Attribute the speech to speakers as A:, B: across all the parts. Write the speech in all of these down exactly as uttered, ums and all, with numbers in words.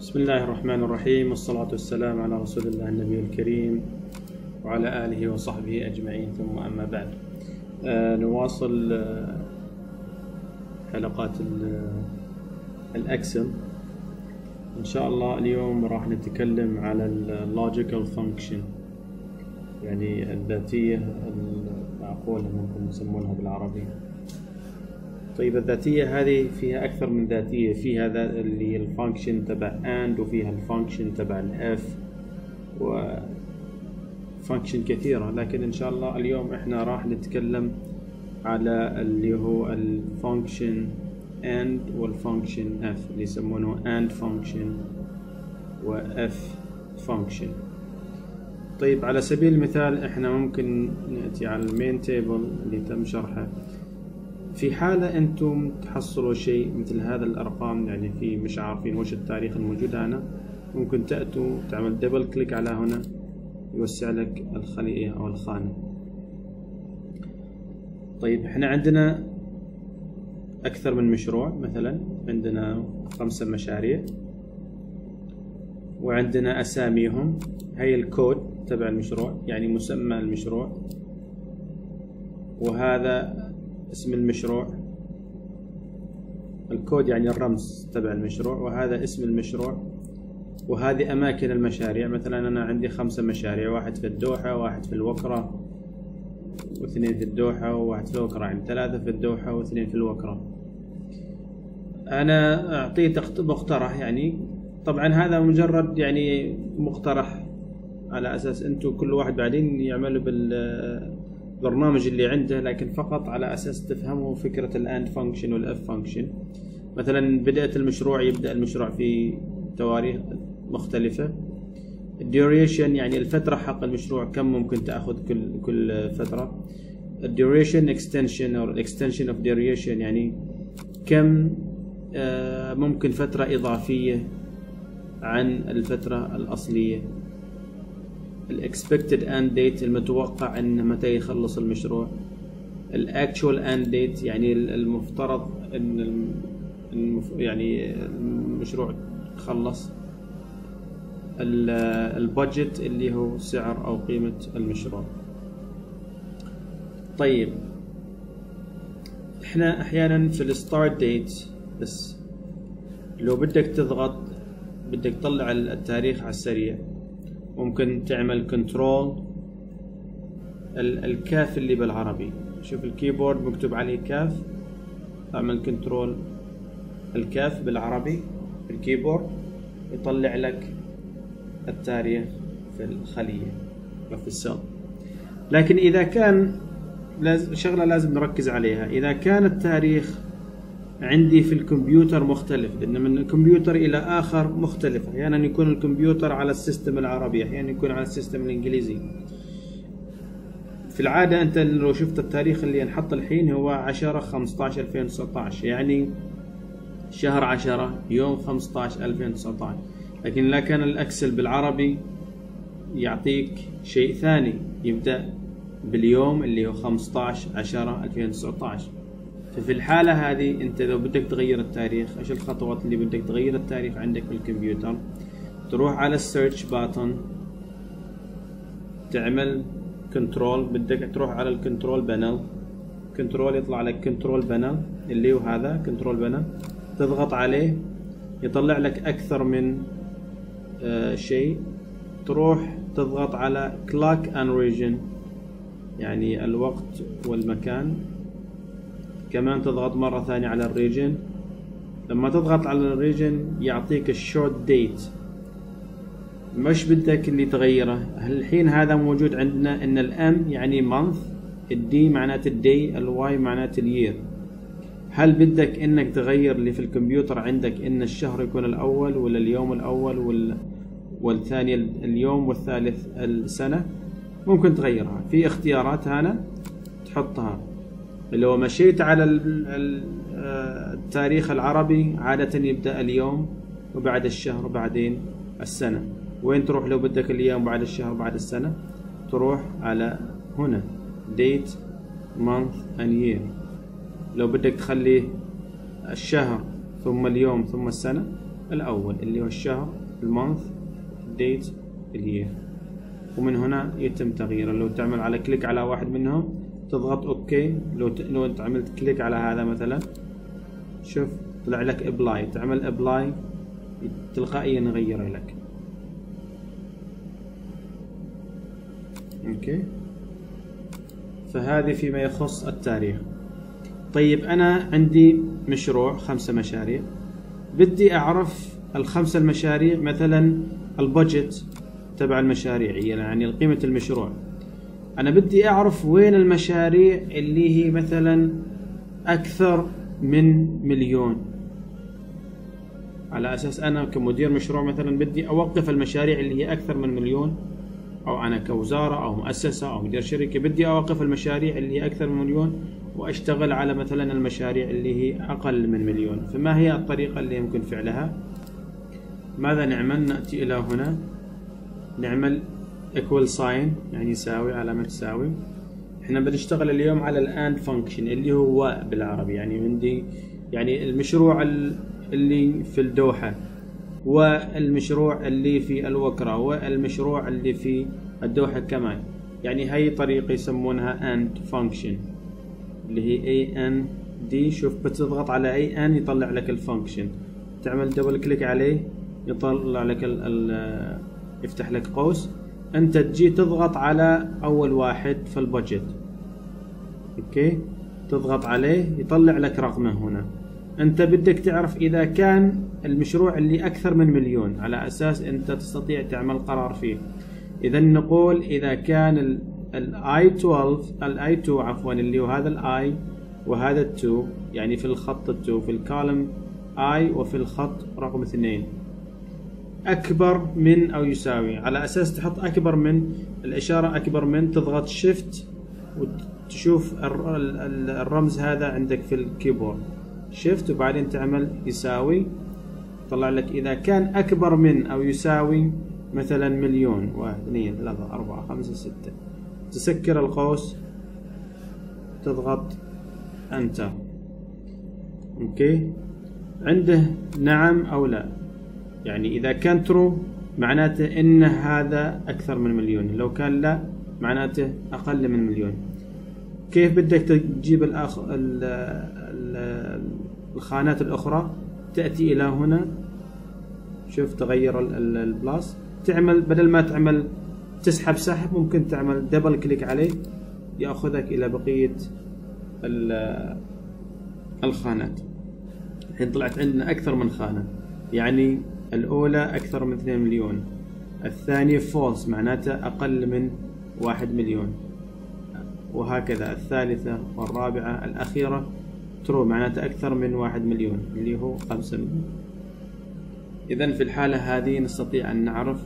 A: بسم الله الرحمن الرحيم، والصلاة والسلام على رسول الله النبي الكريم وعلى آله وصحبه أجمعين، ثم أما بعد. آه نواصل آه حلقات الأكسل إن شاء الله. اليوم راح نتكلم على اللوجيكال فانكشن، يعني الذاتية المعقولة ممكن نسمونها بالعربي. طيب، الذاتية هذه فيها أكثر من ذاتية، فيها ذا اللي الفانكشن تبع AND، وفيها الفانكشن تبع الإف، وفانكشن كثيرة. لكن إن شاء الله اليوم إحنا راح نتكلم على اللي هو الفانكشن AND والفانكشن F، اللي يسمونه AND function و F function. طيب، على سبيل المثال إحنا ممكن نأتي على المين تيبل اللي تم شرحه. في حالة أنتم تحصلوا شيء مثل هذا الأرقام، يعني في مش عارفين وش التاريخ الموجود هنا، ممكن تأتوا تعمل دبل كليك على هنا، يوسع لك الخلية أو الخانة. طيب، احنا عندنا أكثر من مشروع، مثلا عندنا خمسة مشاريع وعندنا أساميهم. هي الكود تبع المشروع، يعني مسمى المشروع، وهذا اسم المشروع. الكود يعني الرمز تبع المشروع، وهذا اسم المشروع، وهذه أماكن المشاريع. مثلا أنا عندي خمسة مشاريع، واحد في الدوحة، واحد في الوكرة، واثنين في الدوحة، وواحد في الوكرة، يعني ثلاثة في الدوحة واثنين في الوكرة. أنا أعطيه مقترح، يعني طبعا هذا مجرد يعني مقترح على أساس أنتم كل واحد بعدين يعمل بال برنامج اللي عنده، لكن فقط على أساس تفهموا فكرة الأند فانكشن والأف فانكشن. مثلا بدأت المشروع، يبدأ المشروع في تواريخ مختلفة. الديوريشن يعني الفترة حق المشروع، كم ممكن تأخذ كل كل فترة. الديوريشن اكستنشن أو الاكستنشن اوف ديوريشن، يعني كم آه ممكن فترة إضافية عن الفترة الأصلية. الاكسبكتد اند ديت، المتوقع ان متى يخلص المشروع. الاكشوال اند ديت، يعني المفترض ان المف... يعني المشروع خلص. البادجت اللي هو سعر او قيمة المشروع. طيب، احنا احيانا في الستارت ديت بس لو بدك تضغط، بدك تطلع التاريخ على السريع، ممكن تعمل كنترول الكاف اللي بالعربي. شوف الكيبورد مكتوب عليه كاف، اعمل كنترول الكاف بالعربي في الكيبورد، يطلع لك التاريخ في الخلية وفي السيل. لكن إذا كان لازم شغلة لازم نركز عليها، إذا كان التاريخ عندي في الكمبيوتر مختلف، لأن من الكمبيوتر إلى آخر مختلف. أحيانا يعني يكون الكمبيوتر على السيستم العربي، أحيانا يعني يكون على السيستم الإنجليزي. في العادة أنت لو شفت التاريخ اللي ينحط الحين هو عشرة خمسة عشر ألفين وتسعة عشر، يعني شهر عشرة يوم خمسة عشر ألفين وتسعة عشر. لكن لا، كان الأكسل بالعربي يعطيك شيء ثاني، يبدأ باليوم اللي هو خمسة عشر عشرة ألفين وتسعة عشر. ففي الحالة هذه أنت لو بدك تغير التاريخ، إيش الخطوات اللي بدك تغير التاريخ عندك في الكمبيوتر؟ تروح على السيرش باتون، تعمل كنترول، بدك تروح على الكنترول بانل، كنترول يطلع لك كنترول بانل اللي هو هذا كنترول بانل، تضغط عليه يطلع لك أكثر من آه شيء. تروح تضغط على clock and region، يعني الوقت والمكان. كمان تضغط مرة ثانية على الريجن. لما تضغط على الريجن يعطيك الشورت ديت، مش بدك اللي تغيره. الحين هذا موجود عندنا ان الام يعني month، الدي معنات الدي، الواي معنات اليير. هل بدك انك تغير اللي في الكمبيوتر عندك ان الشهر يكون الاول، ولا اليوم الاول، ولا والثاني اليوم، والثالث السنة؟ ممكن تغيرها في اختيارات هنا تحطها. لو مشيت على التاريخ العربي عادة يبدأ اليوم وبعد الشهر وبعدين السنة. وين تروح لو بدك اليوم بعد الشهر بعد السنة؟ تروح على هنا date month and year. لو بدك تخليه الشهر ثم اليوم ثم السنة، الأول اللي هو الشهر، المانث، الديت، اليير، ومن هنا يتم تغييره. لو تعمل على كليك على واحد منهم تضغط اوكي، لو ت... لو انت عملت كليك على هذا مثلا شوف طلع لك ابلاي، تعمل ابلاي تلقائيا يغير لك. اوكي، فهذه فيما يخص التاريخ. طيب انا عندي مشروع خمسة مشاريع، بدي اعرف الخمسة المشاريع مثلا البادجت تبع المشاريع، يعني قيمة المشروع. انا بدي اعرف وين المشاريع اللي هي مثلا اكثر من مليون، على اساس انا كمدير مشروع مثلا بدي اوقف المشاريع اللي هي اكثر من مليون، او انا كوزارة او مؤسسة او مدير شركة بدي اوقف المشاريع اللي هي اكثر من مليون واشتغل على مثلا المشاريع اللي هي اقل من مليون. فما هي الطريقة اللي يمكن فعلها؟ ماذا نعمل؟ نأتي الى هنا نعمل equal sign، يعني يساوي، علامة تساوي. احنا بنشتغل اليوم على الان فانكشن اللي هو بالعربي، يعني عندي يعني المشروع اللي في الدوحة، والمشروع اللي في الوكرة، والمشروع اللي في الدوحة كمان. يعني هاي طريقة يسمونها and function اللي هي A N D. شوف بتضغط على A N يطلع لك الفانكشن، تعمل دبل كليك عليه يطلع لك ال ال يفتح لك قوس، انت تجي تضغط على اول واحد في البادجت. اوكي، تضغط عليه يطلع لك رقمه هنا. انت بدك تعرف اذا كان المشروع اللي اكثر من مليون، على اساس انت تستطيع تعمل قرار فيه. اذا نقول اذا كان الاي اثناشر الاي اثنين عفوا اللي هو هذا الاي وهذا اثنين، يعني في الخط اثنين في الكولم اي وفي الخط رقم اثنين اكبر من او يساوي، على اساس تحط اكبر من، الاشاره اكبر من، تضغط شيفت وتشوف الرمز هذا عندك في الكيبورد، شيفت وبعدين تعمل يساوي، طلع لك اذا كان اكبر من او يساوي مثلا مليون، واحد اثنين ثلاثة أربعة خمسة ستة، تسكر القوس تضغط انتر. اوكي، عنده نعم او لا، يعني اذا كان ترو معناته ان هذا اكثر من مليون، لو كان لا معناته اقل من مليون. كيف بدك تجيب الأخ... ال... ال... الخانات الاخرى؟ تأتي الى هنا، شوف تغير ال... البلاس، تعمل بدل ما تعمل تسحب سحب ممكن تعمل دبل كليك عليه ياخذك الى بقية ال... الخانات. الحين طلعت عندنا اكثر من خانة، يعني الاولى اكثر من اثنين مليون، الثانية فولس معناته اقل من واحد مليون، وهكذا الثالثة والرابعة، الأخيرة ترو معناته أكثر من واحد مليون اللي هو خمسة مليون. إذن في الحالة هذه نستطيع أن نعرف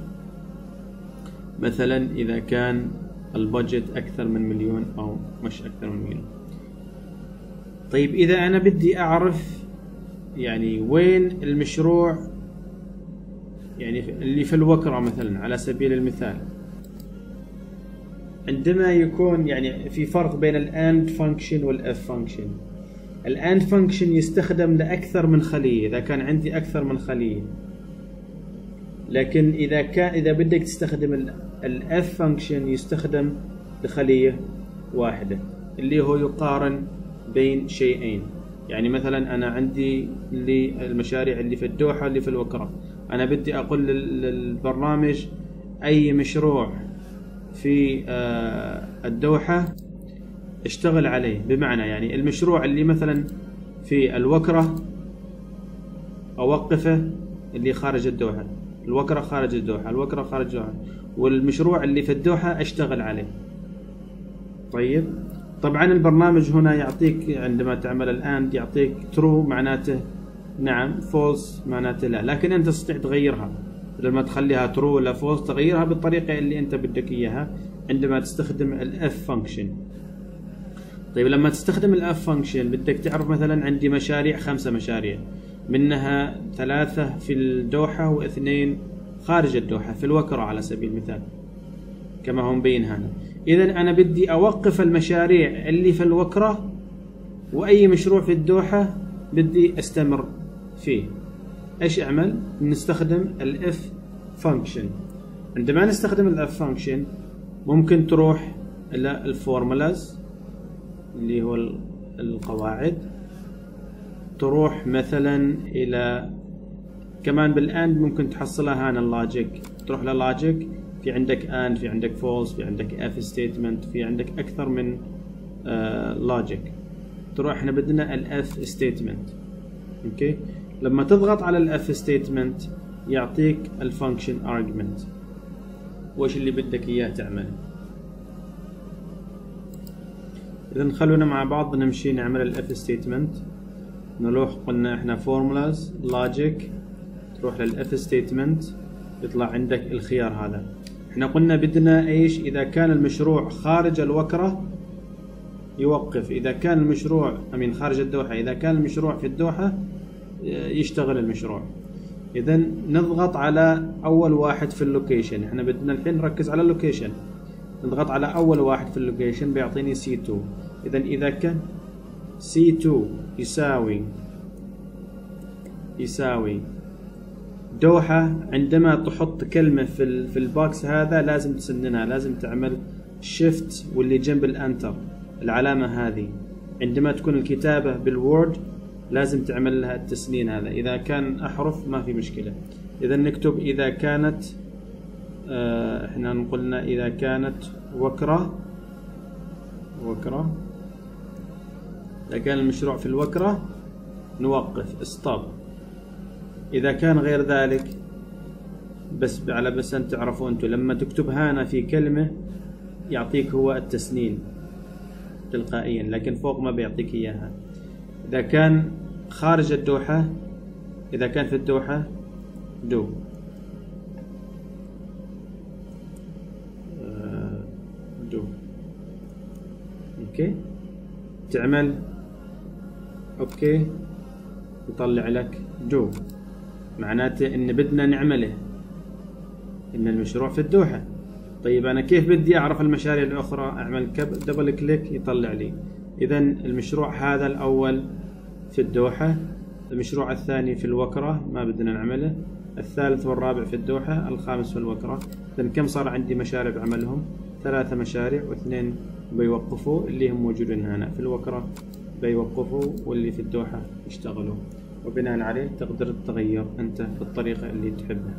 A: مثلا إذا كان البادجت أكثر من مليون أو مش أكثر من مليون. طيب إذا أنا بدي أعرف يعني وين المشروع، يعني اللي في الوكرة مثلا على سبيل المثال، عندما يكون يعني في فرق بين الاند فانكشن والاف فانكشن. الاند فانكشن يستخدم لاكثر من خلية اذا كان عندي اكثر من خلية، لكن اذا كان اذا بدك تستخدم الاف فانكشن يستخدم لخلية واحدة، اللي هو يقارن بين شيئين. يعني مثلا انا عندي اللي المشاريع اللي في الدوحة اللي في الوكرة، انا بدي اقول للبرنامج اي مشروع في الدوحة اشتغل عليه، بمعنى يعني المشروع اللي مثلا في الوكرة اوقفه، اللي خارج الدوحة، الوكرة خارج الدوحة، الوكرة خارج الدوحة، والمشروع اللي في الدوحة اشتغل عليه. طيب طبعا البرنامج هنا يعطيك عندما تعمل الآن يعطيك ترو معناته نعم، فولس معناته لا، لكن انت تستطيع تغيرها، بدل ما تخليها ترو ولا فولس تغيرها بالطريقة اللي انت بدك اياها عندما تستخدم الاف فانكشن. طيب لما تستخدم الاف فانكشن بدك تعرف مثلا عندي مشاريع، خمسة مشاريع، منها ثلاثة في الدوحة واثنين خارج الدوحة في الوكرة على سبيل المثال كما هو مبين هنا. اذا انا بدي اوقف المشاريع اللي في الوكرة، واي مشروع في الدوحة بدي استمر فيه. ايش اعمل؟ نستخدم الاف فانكشن. عندما نستخدم الاف فانكشن ممكن تروح الى الفورمولاز اللي هو القواعد، تروح مثلا الى كمان بالاند ممكن تحصلها هنا اللوجيك، تروح للوجيك في عندك اند، في عندك فولس، في عندك اف ستيتمنت، في عندك اكثر من لوجيك. uh, تروح احنا بدنا الاف ستيتمنت. اوكي، لما تضغط على الاف ستيتمنت يعطيك الفانكشن ارجمنت وش اللي بدك اياه تعمل. اذا خلونا مع بعض نمشي نعمل الاف ستيتمنت. نروح قلنا احنا فورمولاز لوجيك، تروح للاف ستيتمنت يطلع عندك الخيار هذا. احنا قلنا بدنا ايش؟ اذا كان المشروع خارج الوكرة يوقف، اذا كان المشروع امين خارج الدوحة، اذا كان المشروع في الدوحة يشتغل المشروع. اذا نضغط على اول واحد في اللوكيشن، احنا بدنا الحين نركز على اللوكيشن. نضغط على اول واحد في اللوكيشن بيعطيني سي تو. اذا اذا كان سي تو يساوي يساوي دوحة، عندما تحط كلمة في في البوكس هذا لازم تسننها، لازم تعمل شيفت واللي جنب الانتر العلامة هذه. عندما تكون الكتابة بالوورد لازم تعمل لها التسنين هذا. إذا كان أحرف ما في مشكلة. إذا نكتب إذا كانت اه احنا قلنا إذا كانت وكرة وكرة إذا كان المشروع في الوكرة نوقف ستوب. إذا كان غير ذلك بس على بس أن تعرفوا أنتم لما تكتب هنا في كلمة يعطيك هو التسنين تلقائيا، لكن فوق ما بيعطيك إياها. إذا كان خارج الدوحة، إذا كان في الدوحة دو دو أوكي، تعمل أوكي يطلع لك دو، معناته إن بدنا نعمله إن المشروع في الدوحة. طيب أنا كيف بدي أعرف المشاريع الأخرى؟ أعمل دبل كليك يطلع لي. إذا المشروع هذا الأول في الدوحة، المشروع الثاني في الوكرة ما بدنا نعمله، الثالث والرابع في الدوحة، الخامس في الوكرة. إذا كم صار عندي مشاريع بعملهم؟ ثلاثة مشاريع واثنين بيوقفوا اللي هم موجودين هنا في الوكرة بيوقفوا، واللي في الدوحة يشتغلوا، وبناء عليه تقدر تغير أنت بالطريقة اللي تحبها.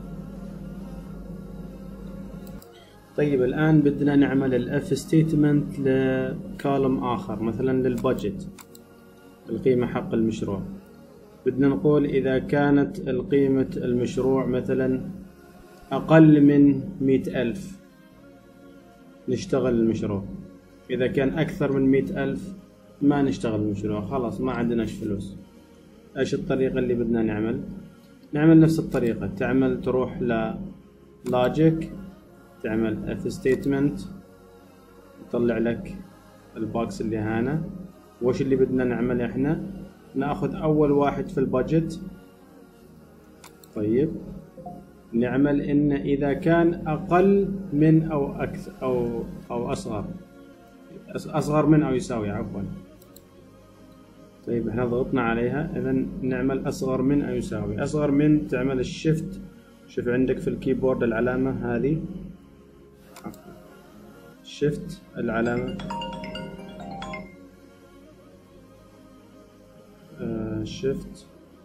A: طيب الآن بدنا نعمل الاف ستيتمنت لكولم آخر، مثلا للبادجت، القيمة حق المشروع. بدنا نقول إذا كانت القيمة المشروع مثلا أقل من مئة ألف نشتغل المشروع، إذا كان أكثر من مئة ألف ما نشتغل المشروع، خلاص ما عندناش فلوس. إيش الطريقة اللي بدنا نعمل؟ نعمل نفس الطريقة، تعمل تروح ل logic، تعمل if statement يطلع لك البوكس اللي هنا. وش اللي بدنا نعمل احنا؟ ناخذ اول واحد في البادجت. طيب نعمل ان اذا كان اقل من او اكثر او او اصغر اصغر من او يساوي عفوا. طيب احنا ضغطنا عليها، اذا نعمل اصغر من او يساوي. اصغر من تعمل الشيفت، شوف عندك في الكيبورد العلامة هذه شيفت العلامة شيفت.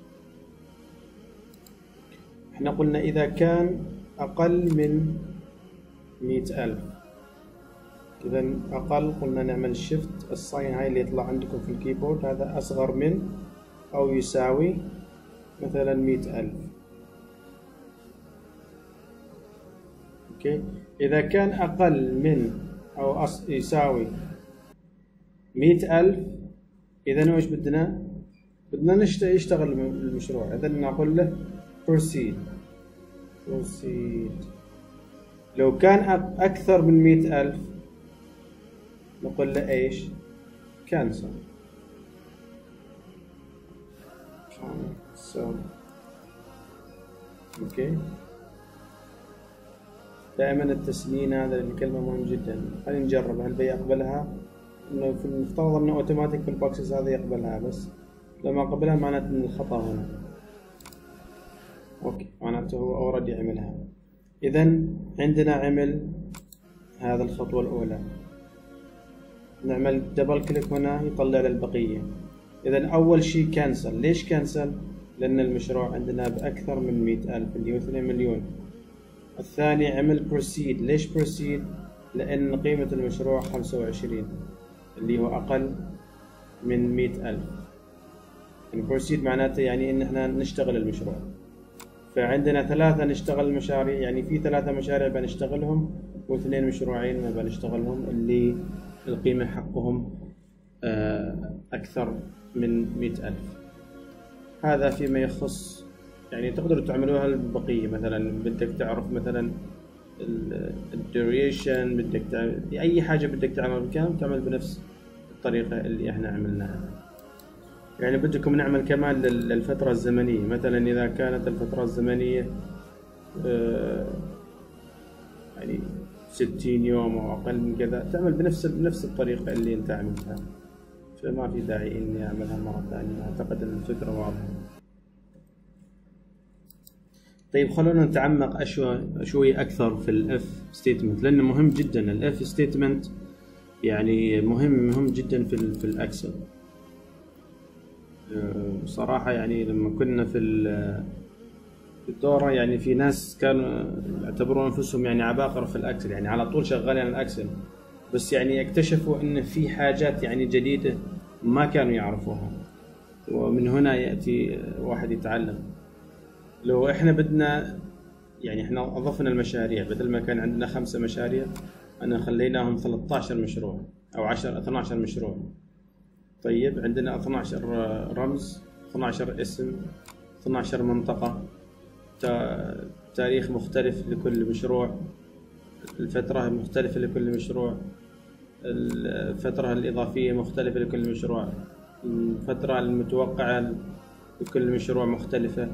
A: احنا قلنا إذا كان أقل من مئة ألف، إذا أقل قلنا نعمل شيفت الصاين هاي اللي يطلع عندكم في الكيبورد، هذا أصغر من أو يساوي مثلا مئة ألف. أوكي، إذا كان أقل من أو أص... يساوي مئة ألف، إذا وش بدنا؟ بدنا نشتغل يشتغل المشروع. إذا نقول له proceed proceed. لو كان أكثر من مئة ألف نقول له إيش؟ cancel cancel. أوكي، دائما التسنين هذا الكلمة مهم جدا. خلينا نجرب هل بيقبلها. انه في المفترض انه اوتوماتيك في البوكسز هذا يقبلها، بس لما قبلها معناته ان الخطأ هنا. اوكي معناته هو اوريدي عملها. اذا عندنا عمل هذا الخطوة الاولى، نعمل دبل كليك هنا يطلع لنا البقية. اذا اول شيء كانسل. ليش كانسل؟ لان المشروع عندنا باكثر من مئة الف اللي هو اثنين مليون. الثاني عمل بروسيد. ليش بروسيد؟ لان قيمة المشروع خمسة وعشرين اللي هو اقل من مئة الف. يعني بروسيد معناته يعني ان احنا نشتغل المشروع. فعندنا ثلاثة نشتغل المشاريع، يعني في ثلاثة مشاريع بنشتغلهم واثنين مشروعين ما بنشتغلهم اللي القيمة حقهم أكثر من مئة ألف. هذا فيما يخص، يعني تقدروا تعملوها البقية. مثلا بدك تعرف مثلا الدوريشن، بدك تعمل أي حاجة بدك تعمل بكام تعمل بنفس الطريقة اللي احنا عملناها. يعني بدكم نعمل كمان للفترة الزمنية، مثلا إذا كانت الفترة الزمنية يعني ستين يوم أو أقل من كذا تعمل بنفس بنفس الطريقة اللي أنت عملتها. فما في داعي إني أعملها مرة ثانية. أعتقد أن الفكرة واضحة. طيب خلونا نتعمق شوي أكثر في الإف ستيتمنت، لأنه مهم جدا. الإف ستيتمنت يعني مهم مهم جدا في في الأكسل. صراحة يعني لما كنا في الدورة يعني في ناس كانوا يعتبرون أنفسهم يعني عباقرة في الأكسل، يعني على طول شغالين على الأكسل، بس يعني اكتشفوا إن في حاجات يعني جديدة ما كانوا يعرفوها، ومن هنا يأتي واحد يتعلم. لو إحنا بدنا يعني إحنا أضفنا المشاريع، بدل ما كان عندنا خمسة مشاريع أنا خليناهم ثلاثة عشر مشروع أو عشرة اثنا عشر مشروع. طيب عندنا اثنا عشر رمز، اثنا عشر اسم، اثنا عشر منطقة، تاريخ مختلف لكل مشروع، الفترة مختلفة لكل مشروع، الفترة الإضافية مختلفة لكل مشروع، الفترة المتوقعة لكل مشروع مختلفة،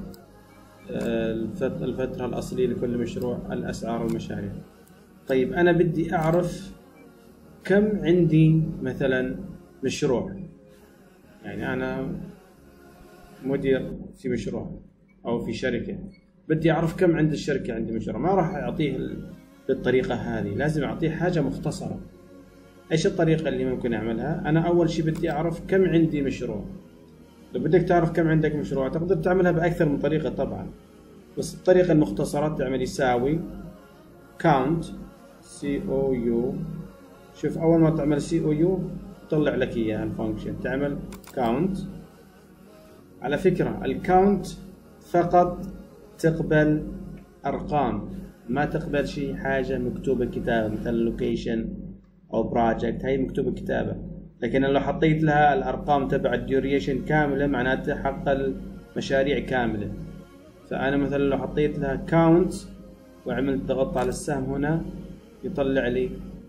A: الفترة الأصلية لكل مشروع، الأسعار المشاريع. طيب أنا بدي أعرف كم عندي مثلا مشروع، يعني أنا مدير في مشروع أو في شركة، بدي أعرف كم عند الشركة عندي مشروع. ما راح أعطيه بالطريقة هذه، لازم أعطيه حاجة مختصرة. إيش الطريقة اللي ممكن أعملها؟ أنا أول شيء بدي أعرف كم عندي مشروع. لو بدك تعرف كم عندك مشروع تقدر تعملها بأكثر من طريقة طبعا، بس الطريقة المختصرة تعمل يساوي count c o u. شوف أول ما تعمل c o u طلع لك إياها الفانكشن، تعمل count. على فكرة الكاونت فقط تقبل أرقام، ما تقبل شيء حاجة مكتوبة كتابة مثل location أو project، هاي مكتوبة كتابة. لكن لو حطيت لها الأرقام تبع الديوريشن كاملة معناته حق المشاريع كاملة. فأنا مثلا لو حطيت لها count وعملت ضغط على السهم هنا يطلع لي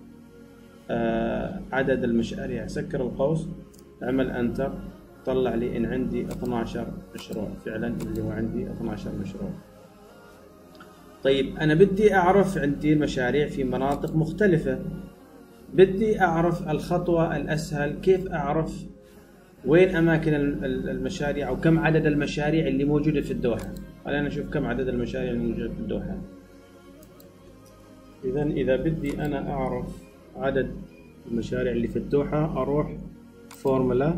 A: آه عدد المشاريع. سكر القوس، اعمل انتر، طلع لي ان عندي اثنا عشر مشروع فعلا، اللي هو عندي اثنا عشر مشروع. طيب انا بدي اعرف عندي المشاريع في مناطق مختلفة، بدي اعرف الخطوة الاسهل كيف اعرف وين اماكن المشاريع او كم عدد المشاريع اللي موجودة في الدوحة. خلينا نشوف كم عدد المشاريع اللي موجودة في الدوحة. اذا اذا بدي انا اعرف عدد المشاريع اللي في الدوحة اروح فورمولا،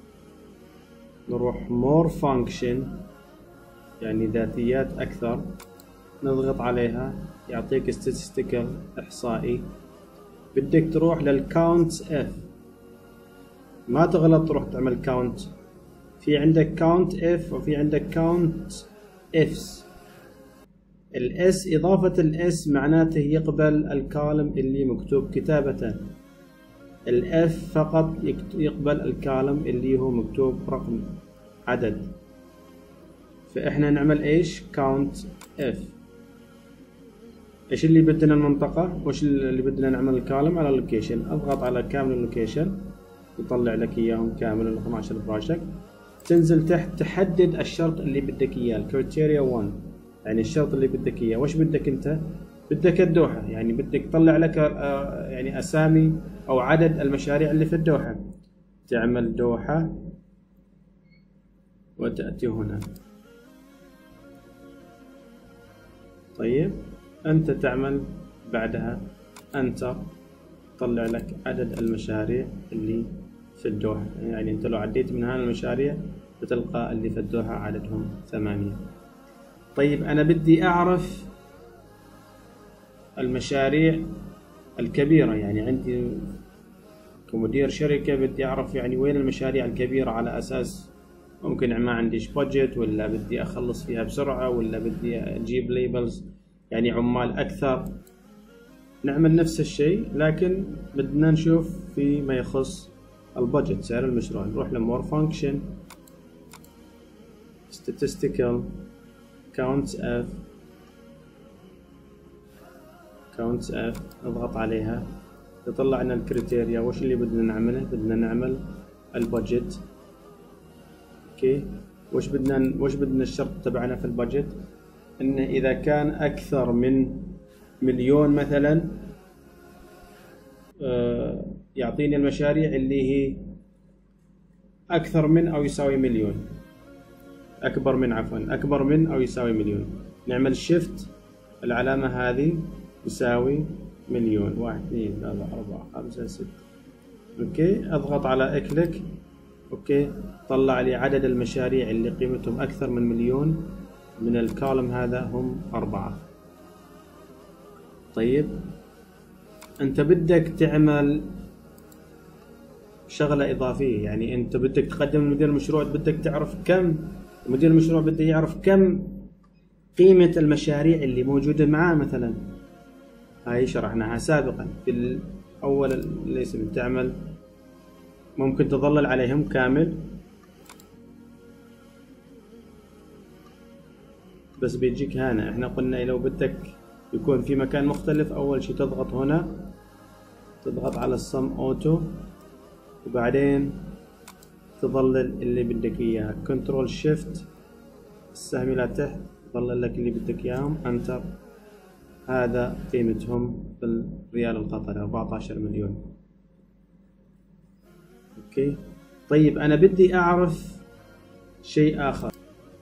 A: نروح more function يعني ذاتيات اكثر، نضغط عليها يعطيك statistical احصائي. بدك تروح للكاونت f، ما تغلط تروح تعمل count. في عندك count f وفي عندك count f's. الاس اضافة الاس معناته يقبل الكالم اللي مكتوب كتابة، الاف فقط يقبل الكالم اللي هو مكتوب رقم عدد. فاحنا نعمل ايش؟ count f. ايش اللي بدنا المنطقة، وايش اللي بدنا نعمل الكالم على اللوكيشن. اضغط على كامل اللوكيشن يطلع لك اياهم كامل ال اثنا عشر بروجكت. تنزل تحت تحدد الشرط اللي بدك اياه، الكريتيريا واحد يعني الشرط اللي بدك اياه. وش بدك انت؟ بدك الدوحة، يعني بدك تطلع لك يعني اسامي او عدد المشاريع اللي في الدوحة. تعمل دوحة وتأتي هنا طيب أنت تعمل بعدها أنتر، طلع لك عدد المشاريع اللي في الدوحة. يعني أنت لو عديت من هذه المشاريع بتلقى اللي في الدوحة عددهم ثمانية. طيب أنا بدي أعرف المشاريع الكبيرة، يعني عندي كمدير شركة بدي أعرف يعني وين المشاريع الكبيرة، على أساس ممكن ما عنديش بادجت، ولا بدي أخلص فيها بسرعة، ولا بدي أجيب ليبلز يعني عمال أكثر. نعمل نفس الشيء لكن بدنا نشوف فيما يخص البادجت، سعر المشروع. نروح لمور فانكشن statistical counts f counts f نضغط عليها تطلع لنا الكريتيريا. وش اللي بدنا نعمله؟ بدنا نعمل البادجت. اوكي، وش بدنا وش بدنا الشرط تبعنا في البادجت؟ انه اذا كان اكثر من مليون مثلا آه يعطيني المشاريع اللي هي اكثر من او يساوي مليون، اكبر من عفوا اكبر من او يساوي مليون. نعمل شيفت العلامة هذه يساوي مليون، واحد اثنين ثلاثة أربعة خمسة ستة. اوكي، اضغط على اكليك. اوكي، طلع لي عدد المشاريع اللي قيمتهم اكثر من مليون، من الكولم هذا هم أربعة. طيب انت بدك تعمل شغلة اضافية، يعني انت بدك تقدم لمدير المشروع، بدك تعرف كم مدير المشروع بده يعرف كم قيمة المشاريع اللي موجودة معاه. مثلا هاي شرحناها سابقا في اول الاسم، تعمل ممكن تظلل عليهم كامل، بس بيجيك هنا. احنا قلنا لو بدك يكون في مكان مختلف، اول شي تضغط هنا، تضغط على الصم اوتو، وبعدين تظلل اللي بدك اياه، كنترول شيفت السهم الى تحت، تظلل لك اللي بدك اياهم، انتر. هذا قيمتهم بالريال القطري أربعة عشر مليون. اوكي، طيب انا بدي اعرف شيء اخر.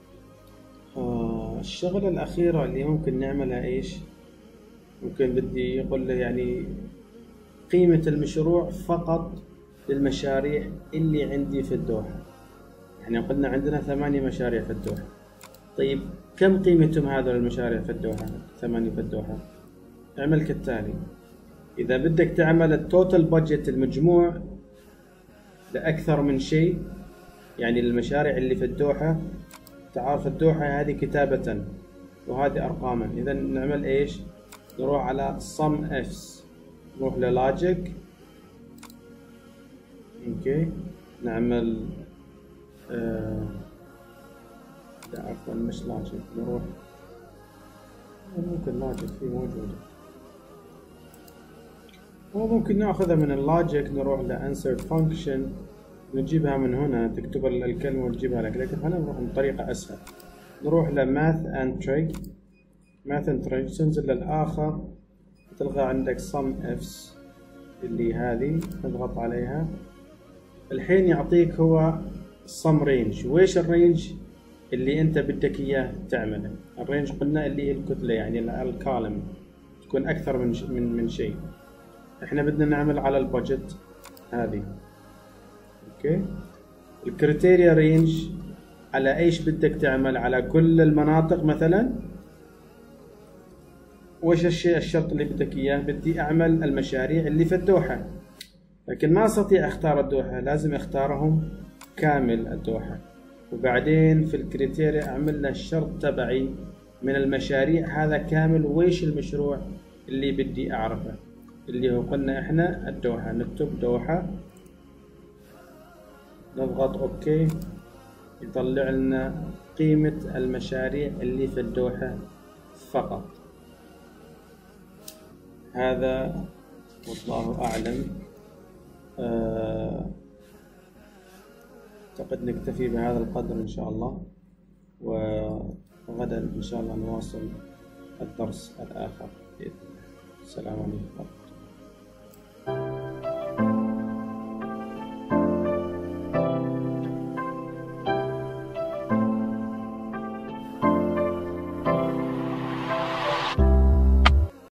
A: آه الشغلة الاخيرة اللي ممكن نعملها ايش؟ ممكن بدي يقول له يعني قيمة المشروع فقط للمشاريع اللي عندي في الدوحة. احنا قلنا عندنا ثمانية مشاريع في الدوحة. طيب كم قيمتهم هذول المشاريع في الدوحة؟ ثمانية في الدوحة. اعمل كالتالي، اذا بدك تعمل التوتال بادجت المجموع لأكثر من شيء، يعني المشاريع اللي في الدوحة، تعرف الدوحة هذه كتابة وهذه أرقاما. إذا نعمل إيش؟ نروح على sum f's، نروح للاجيك. أوكي، نعمل آه لا عفوا مش لاجيك، نروح ممكن لاجيك فيه موجودة، أو ممكن ناخذها من اللاجيك. نروح ل insert function، نجيبها من هنا، تكتب الكلمة وتجيبها لك، لكن خلينا نروح بطريقة أسهل. نروح ل math and trig، math and trig تنزل للآخر، تلقى عندك sum f's اللي هذه، تضغط عليها. الحين يعطيك هو sum range. ويش الرينج اللي أنت بدك إياه تعمله؟ الرينج قلنا اللي هي الكتلة، يعني الكولم تكون أكثر من من من شيء. إحنا بدنا نعمل على البادجت هذه. اوكي، الكريتيريا رينج على ايش بدك تعمل؟ على كل المناطق مثلا. وش الشيء الشرط اللي بدك اياه؟ بدي اعمل المشاريع اللي في الدوحة، لكن ما استطيع اختار الدوحة، لازم اختارهم كامل الدوحة. وبعدين في الكريتيريا اعمل له الشرط تبعي من المشاريع هذا كامل، ويش المشروع اللي بدي اعرفه، اللي هو قلنا احنا الدوحة. نكتب دوحة، نضغط اوكي، يطلع لنا قيمة المشاريع اللي في الدوحة فقط. هذا والله اعلم. اعتقد نكتفي بهذا القدر ان شاء الله، وغدا ان شاء الله نواصل الدرس الاخر بإذن الله. السلام عليكم.